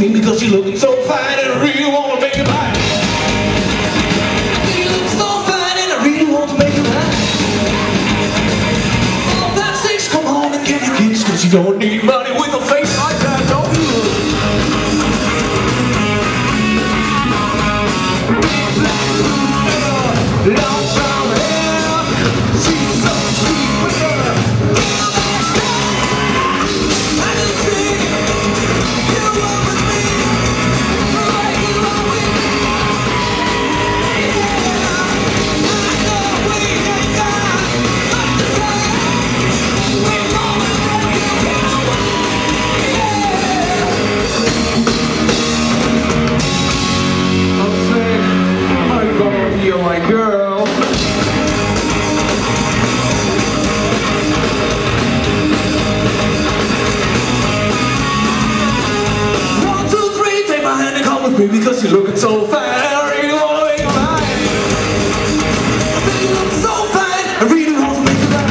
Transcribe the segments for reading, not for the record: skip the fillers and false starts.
me because you're looking so fine and I really want to make it right. You look so fine and I really want to make it right. 4, 5, 6, come on and get your kids, cause you don't need money with a face like that, don't you? Long brown hair, she's so sweet with her. I can see you love with me, like you love with me. Yeah, I know we ain't got much to say. We're gonna make it happen. Yeah. I'm saying, I'm gonna be my girl. Because you're looking so fine, I really want to make it right. I said you look so fine, I really want to make it right.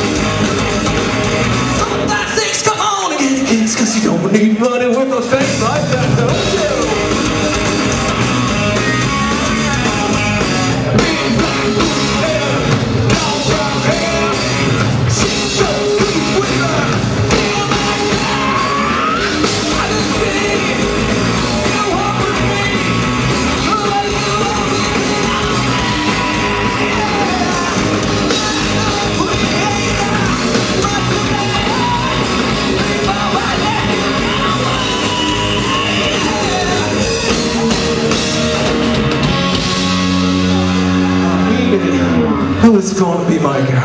4, 5, 6, come on and get a kiss, cause you don't need money with a face like that, don't you? Big black hair, long brown hair, she's so sweet with her. Feel like that, I can see. Who is going to be my girl?